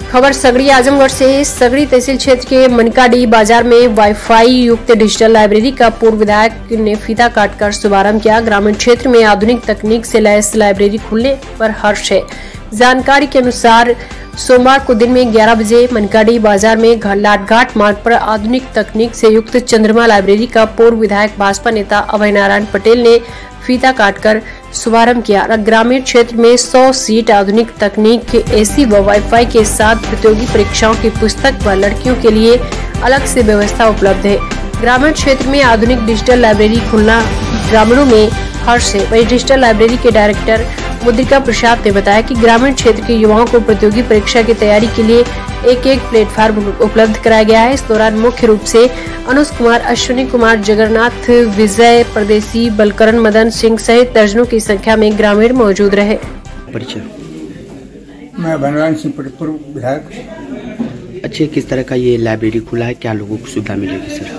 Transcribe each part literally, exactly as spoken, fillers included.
खबर सगड़ी आजमगढ़ से। सगड़ी तहसील क्षेत्र के मनकाडी बाजार में वाईफाई युक्त डिजिटल लाइब्रेरी का पूर्व विधायक ने फीता काटकर शुभारंभ किया। ग्रामीण क्षेत्र में आधुनिक तकनीक से लैस लाइब्रेरी खुलने पर हर्ष है। जानकारी के अनुसार सोमवार को दिन में ग्यारह बजे मनकाडी बाजार में लाटघाट मार्ग पर आधुनिक तकनीक से युक्त चंद्रमा लाइब्रेरी का पूर्व विधायक भाजपा नेता अभय नारायण पटेल ने फीता काटकर शुभारंभ किया। ग्रामीण क्षेत्र में सौ सीट आधुनिक तकनीक के एसी व वाईफाई के साथ प्रतियोगी परीक्षाओं की पुस्तक व लड़कियों के लिए अलग से व्यवस्था उपलब्ध है। ग्रामीण क्षेत्र में आधुनिक डिजिटल लाइब्रेरी खुलना ग्रामीणों में हर्ष है। वही डिजिटल लाइब्रेरी के डायरेक्टर मुद्रिका प्रसाद ने बताया कि ग्रामीण क्षेत्र के युवाओं को प्रतियोगी परीक्षा की तैयारी के लिए एक एक प्लेटफॉर्म उपलब्ध कराया गया है। इस दौरान मुख्य रूप से अनुज कुमार, अश्विनी कुमार, जगन्नाथ, विजय, परदेसी, बलकरण, मदन सिंह सहित दर्जनों की संख्या में ग्रामीण मौजूद रहे। परिचय। मैं बनवान सिंह पूर्व विधायक। अच्छे, किस तरह का ये लाइब्रेरी खुला है, क्या लोगों को सुविधा मिलेगी सर?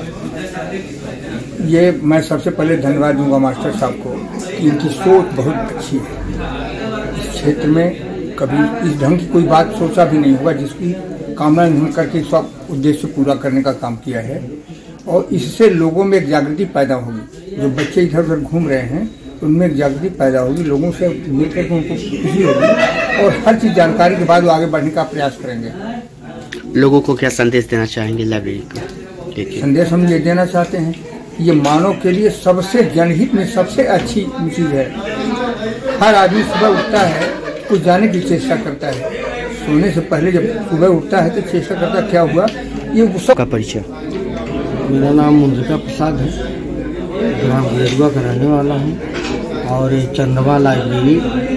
ये मैं सबसे पहले धन्यवाद दूंगा मास्टर साहब को कि इनकी सोच बहुत अच्छी है। इस क्षेत्र में कभी इस ढंग की कोई बात सोचा भी नहीं होगा जिसकी कामना इन्होंने करके सब उद्देश्य पूरा करने का काम किया है। और इससे लोगों में एक जागृति पैदा होगी। जो बच्चे इधर उधर घूम रहे हैं उनमें एक जागृति पैदा होगी, लोगों से मिलकर के उनको खुशी होगी और हर चीज़ जानकारी के बाद वो आगे बढ़ने का प्रयास करेंगे। लोगों को क्या संदेश देना चाहेंगे लाइब्रेरी को? संदेश हम ये देना चाहते हैं, ये मानव के लिए सबसे जनहित में सबसे अच्छी चीज़ है। हर आदमी सुबह उठता है कुछ जाने की चेष्टा करता है, सोने से पहले जब सुबह उठता है तो चेष्टा करता क्या हुआ ये सब का परिचय। मेरा नाम मुद्रिका प्रसाद है, ग्राम गेरुआ का रहने वाला हूँ। और ये चंद्रमा लाइब्रेरी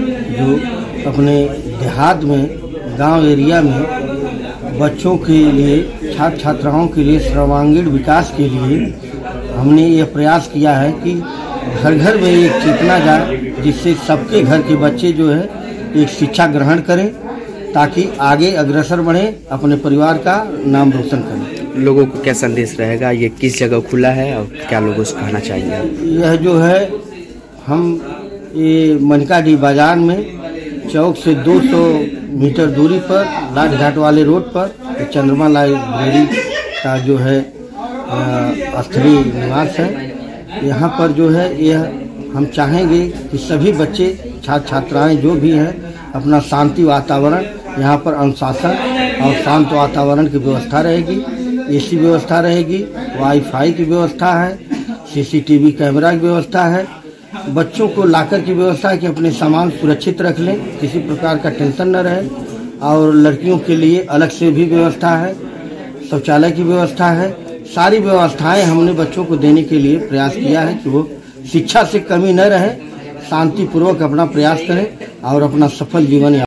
जो अपने देहात में गांव एरिया में बच्चों के लिए, छात्र छात्राओं के लिए सर्वांगीण विकास के लिए हमने ये प्रयास किया है कि घर घर में एक चेतना जाए जिससे सबके घर के बच्चे जो है एक शिक्षा ग्रहण करें ताकि आगे अग्रसर बढ़े, अपने परिवार का नाम रोशन करें। लोगों को क्या संदेश रहेगा, ये किस जगह खुला है और क्या लोगों से कहना चाहिए? यह जो है हम ये मनकाडी बाजार में चौक से दो सौ मीटर दूरी पर लाटघाट वाले रोड पर चंद्रमा लाइब्रेरी का जो है स्थलीय निवास है। यहाँ पर जो है यह हम चाहेंगे कि सभी बच्चे, छात्र छात्राएं जो भी हैं अपना शांति वातावरण, यहाँ पर अनुशासन और शांत वातावरण की व्यवस्था रहेगी, एसी व्यवस्था रहेगी, वाईफाई की व्यवस्था है, सीसीटीवी कैमरा की व्यवस्था है। बच्चों को लाकर की व्यवस्था है कि अपने सामान सुरक्षित रख लें, किसी प्रकार का टेंशन न रहे। और लड़कियों के लिए अलग से भी व्यवस्था है, शौचालय की व्यवस्था है। सारी व्यवस्थाएं हमने बच्चों को देने के लिए प्रयास किया है कि वो शिक्षा से कमी न रहे, शांतिपूर्वक अपना प्रयास करें और अपना सफल जीवन